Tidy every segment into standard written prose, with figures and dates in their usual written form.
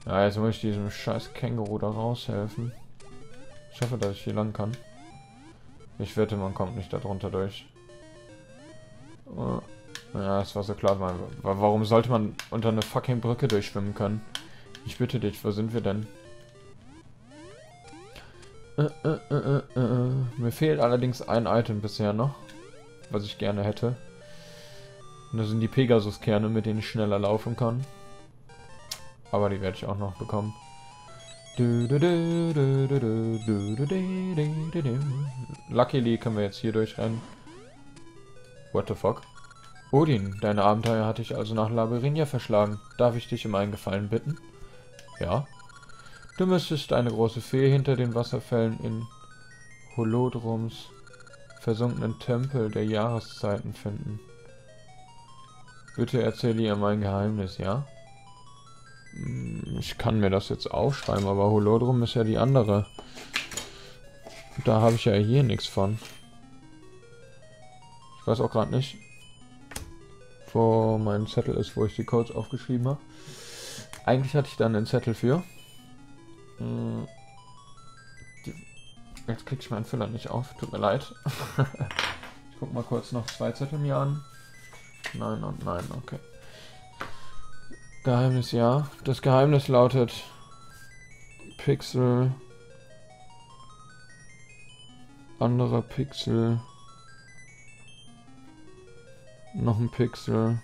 Ja, jetzt muss ich diesem scheiß Känguru da raushelfen. Ich hoffe, dass ich hier lang kann. Ich wette, man kommt nicht darunter durch. Ja, das war so klar. Warum sollte man unter eine fucking Brücke durchschwimmen können? Ich bitte dich, wo sind wir denn? Mir fehlt allerdings ein Item bisher noch, was ich gerne hätte. Und das sind die Pegasus-Kerne, mit denen ich schneller laufen kann. Aber die werde ich auch noch bekommen. Luckily können wir jetzt hier durchrennen. What the fuck? Odin, deine Abenteuer hatte ich also nach Labyrinthia verschlagen. Darf ich dich um einen Gefallen bitten? Ja. Du müsstest eine große Fee hinter den Wasserfällen in Holodrums versunkenen Tempel der Jahreszeiten finden. Bitte erzähle ihr mein Geheimnis, ja? Ich kann mir das jetzt aufschreiben, aber Holodrum ist ja die andere. Da habe ich ja hier nichts von. Ich weiß auch gerade nicht, wo mein Zettel ist, wo ich die Codes aufgeschrieben habe. Eigentlich hatte ich dann einen Zettel für. Jetzt krieg ich meinen Füller nicht auf, tut mir leid. Ich guck mal kurz noch 2 Zettel mir an. Nein und nein, okay. Geheimnis, ja. Das Geheimnis lautet Pixel. Anderer Pixel. Noch ein Pixel.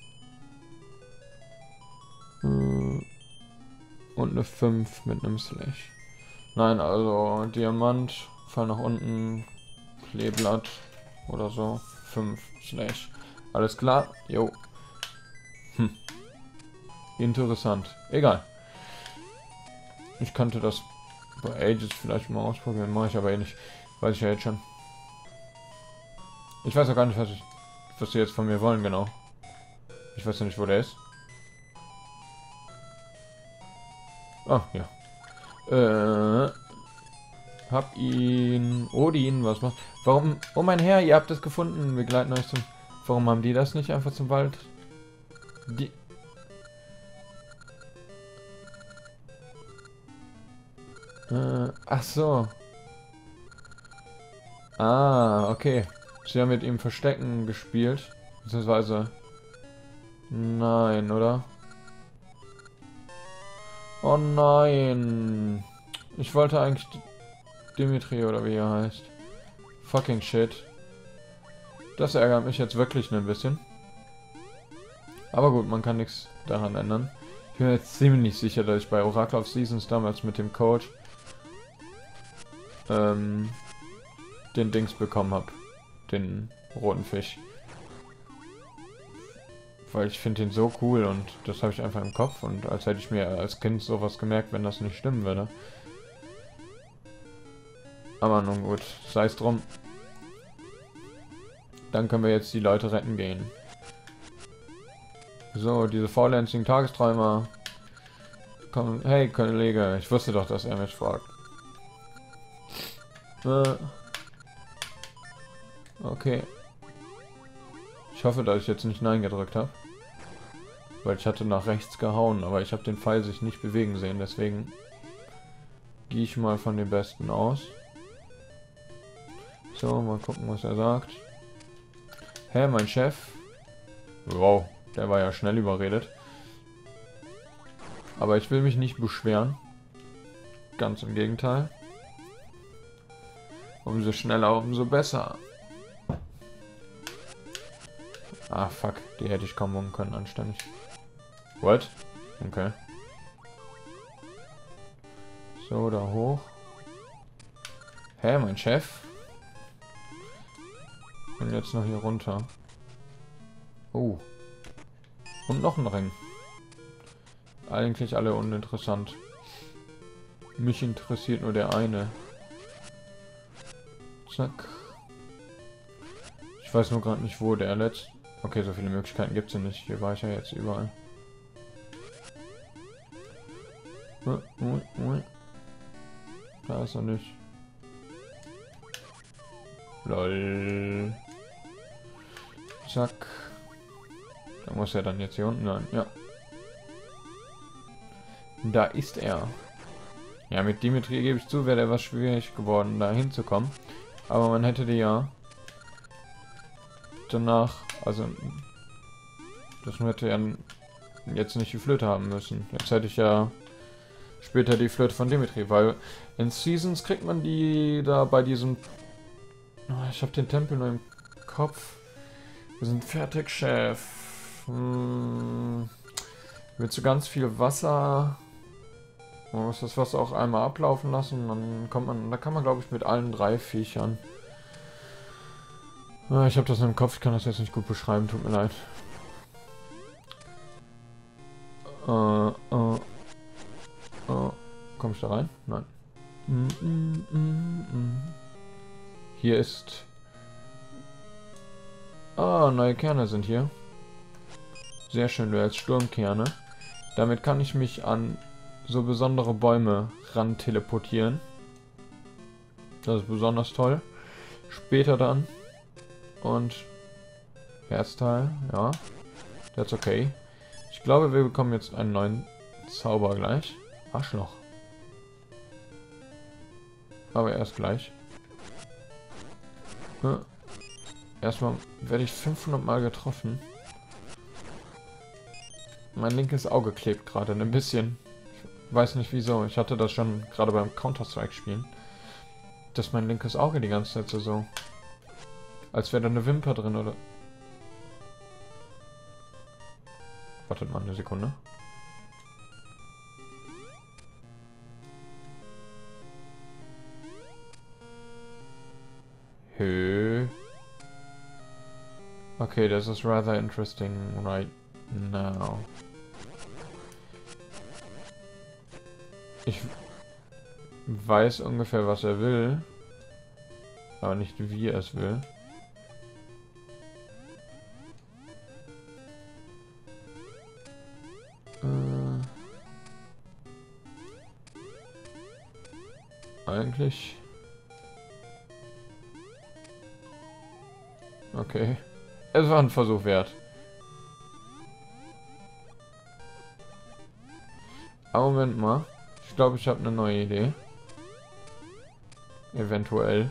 Und eine 5 mit einem Slash. Nein, also Diamant, Fall nach unten, Kleeblatt oder so. 5 Slash. Alles klar? Jo. Interessant. Egal. Ich könnte das bei Ages vielleicht mal ausprobieren. Mache ich aber eh nicht. Weiß ich ja jetzt schon. Ich weiß auch gar nicht, was sie jetzt von mir wollen, genau. Ich weiß ja nicht, wo der ist. Ah, ja. Hab ihn... Odin, was macht... Warum... Oh mein Herr, ihr habt das gefunden. Wir gleiten euch zum... Warum haben die das nicht einfach zum Wald? Die... ach so. Ah, okay. Sie haben mit ihm Verstecken gespielt. Beziehungsweise... Nein, oder? Oh nein. Ich wollte eigentlich Dimitri oder wie er heißt. Fucking shit. Das ärgert mich jetzt wirklich ein bisschen. Aber gut, man kann nichts daran ändern. Ich bin mir jetzt ziemlich sicher, dass ich bei Oracle of Seasons damals mit dem Coach den Dings bekommen habe. Den roten Fisch. Weil ich finde den so cool und das habe ich einfach im Kopf und als hätte ich mir als Kind sowas gemerkt, wenn das nicht stimmen würde. Aber nun gut, sei es drum. Dann können wir jetzt die Leute retten gehen. So, diese faulenzigen Tagesträumer. Komm, hey Kollege, ich wusste doch, dass er mich fragt. Okay. Ich hoffe, dass ich jetzt nicht Nein gedrückt habe. Weil ich hatte nach rechts gehauen, aber ich habe den Pfeil sich nicht bewegen sehen, deswegen gehe ich mal von dem Besten aus. So, mal gucken, was er sagt. Hä, mein Chef? Wow, der war ja schnell überredet. Aber ich will mich nicht beschweren. Ganz im Gegenteil. Umso schneller, umso besser. Ah, fuck. Die hätte ich kommen können, anständig. What? Okay. So, da hoch. Hä, mein Chef? Und jetzt noch hier runter. Oh. Und noch ein Ring. Eigentlich alle uninteressant. Mich interessiert nur der eine. Zack. Ich weiß nur gerade nicht, wo der letzte... Okay, so viele Möglichkeiten gibt es ja nicht. Hier war ich ja jetzt überall. Da ist er nicht. Lol. Zack. Da muss er dann jetzt hier unten rein. Ja. Da ist er. Ja, mit Dimitri gebe ich zu, wäre der was schwierig geworden, da hinzukommen. Aber man hätte die ja danach, also das hätte ja jetzt nicht die Flöte haben müssen. Jetzt hätte ich ja später die Flöte von Dimitri, weil in Seasons kriegt man die da bei diesem... Oh, ich habe den Tempel nur im Kopf. Wir sind fertig, Chef. Willst du ganz viel Wasser? Man muss das Wasser auch einmal ablaufen lassen, dann kommt man, da kann man glaube ich mit allen 3 Viechern. Ich habe das im Kopf, ich kann das jetzt nicht gut beschreiben, tut mir leid. Komm ich da rein? Nein. Hier ist... neue Kerne sind hier. Sehr schön, du als Sturmkerne. Damit kann ich mich an so besondere Bäume ran teleportieren. Das ist besonders toll. Später dann. Und Herzteil, ja. That's okay. Ich glaube, wir bekommen jetzt einen neuen Zauber gleich. Arschloch. Aber erst gleich. Ja. Erstmal werde ich 500 Mal getroffen. Mein linkes Auge klebt gerade ein bisschen. Ich weiß nicht wieso. Ich hatte das schon gerade beim Counter-Strike spielen. Dass mein linkes Auge die ganze Zeit so... Als wäre da eine Wimper drin, oder... Wartet mal eine Sekunde. Okay, this is rather interesting right now. Ich weiß ungefähr, was er will, aber nicht wie er es will. Eigentlich. Okay. Es war ein Versuch wert. Aber Moment mal. Ich glaube, ich habe eine neue Idee. Eventuell.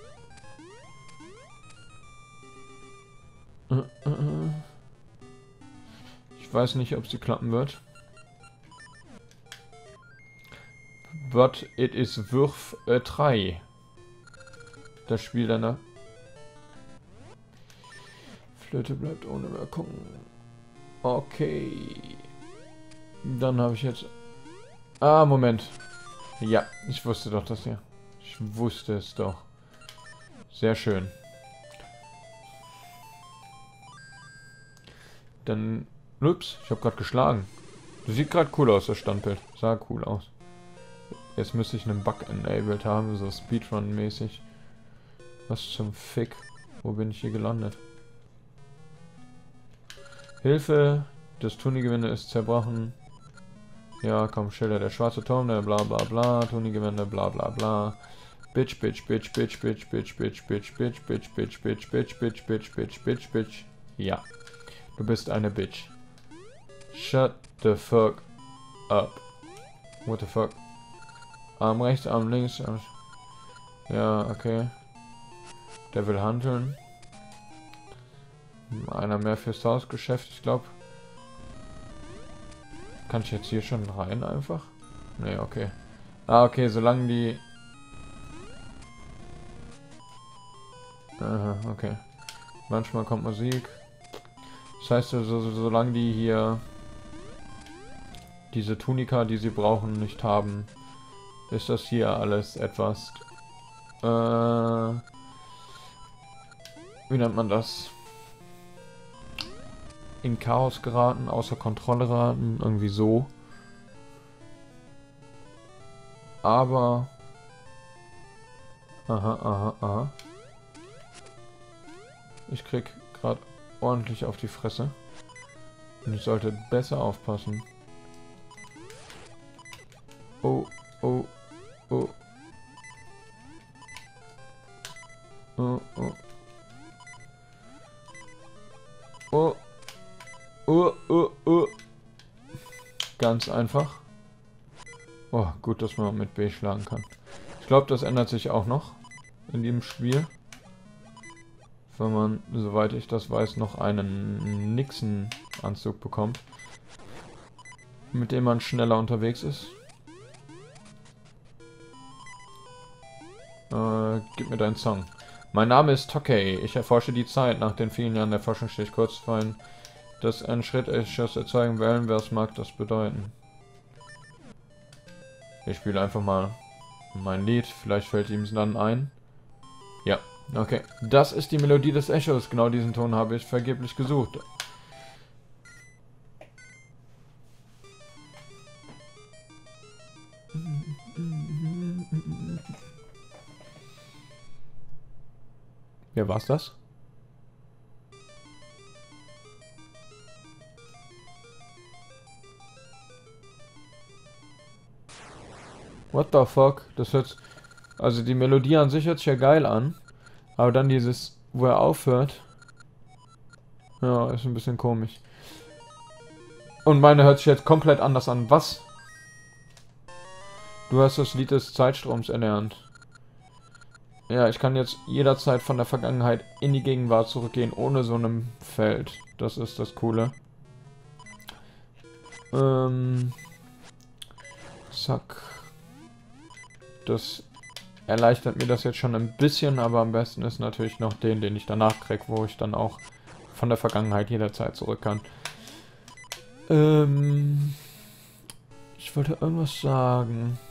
Ich weiß nicht, ob sie klappen wird. But it is worth a try. Das Spiel danach. Flöte bleibt ohne Wirkung. Okay. Dann habe ich jetzt... Moment. Ja, ich wusste doch das hier. Ich wusste es doch. Sehr schön. Dann... Ups, ich habe gerade geschlagen. Das sieht gerade cool aus, das Standbild. Sah cool aus. Jetzt müsste ich einen Bug enabled haben, so Speedrun-mäßig. Was zum Fick? Wo bin ich hier gelandet? Hilfe! Das Tuni-Gewinde ist zerbrochen. Ja, komm, Schilder, der schwarze Turm, der bla bla bla, Tuni-Gewinde, bla bla bla. Bitch, bitch, bitch, bitch, bitch, bitch, bitch, bitch, bitch, bitch, bitch, bitch, bitch, bitch, bitch, bitch, bitch, bitch. Ja. Du bist eine Bitch. Shut the fuck up. What the fuck? Arm rechts, Arm links. Arm... Ja, okay. Der will handeln. Einer mehr fürs Hausgeschäft, ich glaube. Kann ich jetzt hier schon rein einfach? Ne, okay. Okay, solange die... Aha, okay. Manchmal kommt Musik. Das heißt, solange die hier diese Tunika, die sie brauchen, nicht haben, ist das hier alles etwas... wie nennt man das? In Chaos geraten, außer Kontrolle geraten, irgendwie so. Aber... Aha. Ich krieg gerade ordentlich auf die Fresse. Und ich sollte besser aufpassen. Oh. Oh. Ganz einfach. Oh, gut, dass man mit B schlagen kann. Ich glaube, das ändert sich auch noch in dem Spiel. Wenn man, soweit ich das weiß, noch einen Nixon-Anzug bekommt. Mit dem man schneller unterwegs ist. Gib mir deinen Song. Mein Name ist Tokei. Ich erforsche die Zeit. Nach den vielen Jahren der Forschung stehe ich kurz vor ein, dass ein Schritt Echoes erzeugen wollen. Was mag das bedeuten? Ich spiele einfach mal mein Lied. Vielleicht fällt ihm es dann ein. Ja, okay. Das ist die Melodie des Echos. Genau diesen Ton habe ich vergeblich gesucht. Ja, war's das? What the fuck? Das hört... Also die Melodie an sich hört sich ja geil an. Aber dann dieses, wo er aufhört... Ja, ist ein bisschen komisch. Und meine hört sich jetzt komplett anders an. Was? Du hast das Lied des Zeitstroms erlernt. Ja, ich kann jetzt jederzeit von der Vergangenheit in die Gegenwart zurückgehen, ohne so einem Feld. Das ist das Coole. Zack. Das erleichtert mir das jetzt schon ein bisschen, aber am besten ist natürlich noch den ich danach kriege, wo ich dann auch von der Vergangenheit jederzeit zurück kann. Ich wollte irgendwas sagen.